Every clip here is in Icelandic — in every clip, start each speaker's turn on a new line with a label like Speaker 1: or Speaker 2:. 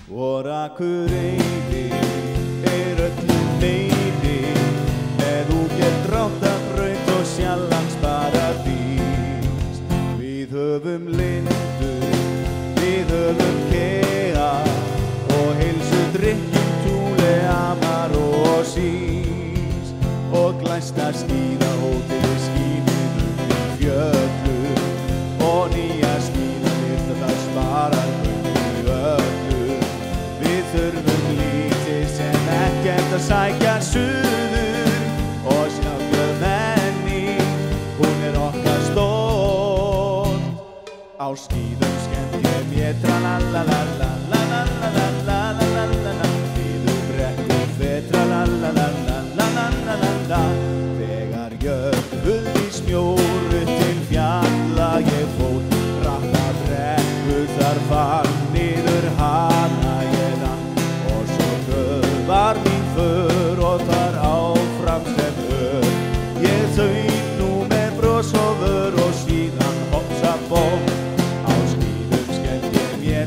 Speaker 1: Og Akureyri öllum meiri með útgerð Dráttarbraut og Sjallandsparadís. Við höfum lindu, við höfum kea og heilsu drykkjum Thule, Amaró og Sís og glæsta skíðahótel skíðum við fjöllum og nýja skíðalyfta þar sparar í öllu. Við þurfum lítið sem ekkert að sækja suður og sjá menning, hún okkar stolt. Á skíðum skemmt ég mér tralalalalalalalalalalalalala, niður brekkur fer tralalalalalalala. Þegar jökull í snjóru til fjalla ég fór, bratta brekkur þar fann niður hana ég rann, og svo hröð var mín för og þar áfram sem ör. Ég þaut nú með bros og vör og síðan hopsa bótt. Á skíðum skemmt ég mér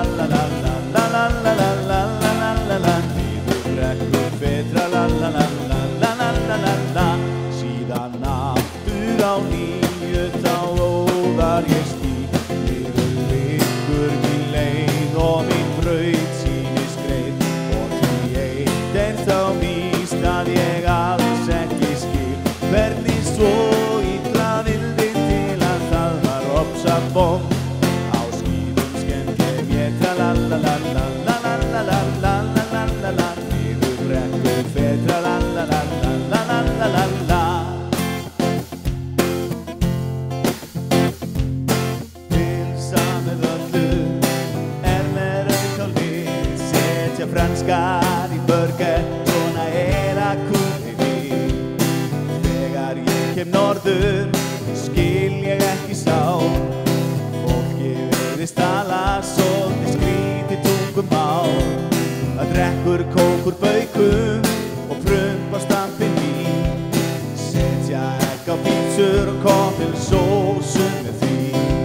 Speaker 1: tralalalalalalalalalala, niður brekkur fer tralalalalalalala. Síðan aftur á nýju þá óðar ég stíg, niður liggur mín leið og mín braut sýnist greið, og því eitt þá víst að ég alls ekki skil hvernig svo illa vildi til að það var ofsabomb. Á skíðum skemmt ég mér tralalalalalalalalalala, niður brekkur fer tralalalalalalala. Pylsa með öllu með rauðkáli, setja franskar í burger, svona Akureyri. Þegar ég kem norður skil ég ekki sál, fólki virðist tala svolítið skrítið tungumál. Það drekkur kók úr baukum og prumpa stampinn vín, setja egg á pítsur og koktelsósu með því.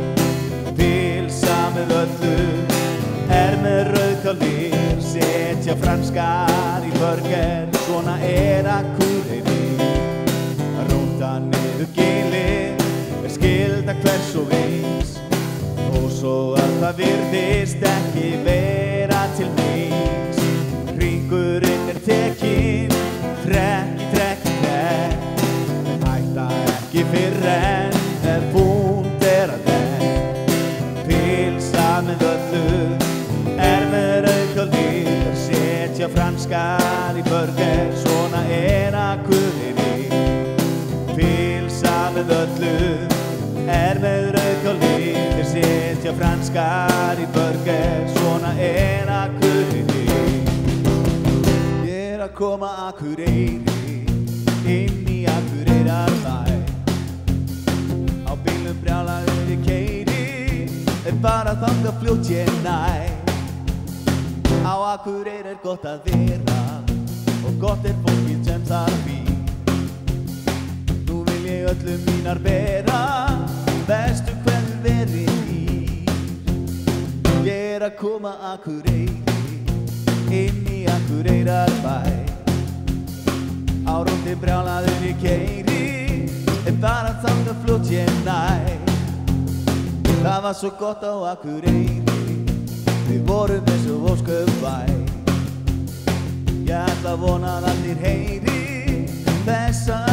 Speaker 1: Pylsa með öllu með rauðkáli, setja franskar í burger, svona Akureyri. Róta niður gilið skylda hvers og eins, þó svo að það virðist ekki vera til neins. Hringurinn tekinn, trekk í trekk í trekk, en hætta ekki fyrr en búnt að dekk. Pylsa með öllu með rauðkáli, setja franskar í burger, svona Akureyri. Pylsa með öllu með rauðkáli, setja franskar í burger, svona Akureyri. Ég að koma Akureyri, inn í Akureyrarbæ. Á bílum brjálaður ég keyri, bara þangað fljótt ég næ. Á Akureyri gott að vera og gott fólkið sem þar býr. Nú vil ég öllum mínar bera, bestu kveðjur verið dýr. Ég að koma Akureyri, inn í Akureyrarbæ. Á rúndi brjálaður ég keyri, bara þangað fljótt ég næ. Það var svo gott á Akureyri, við vorum eins og ósköp væ. Ég ætla að vona að allir heyri þessa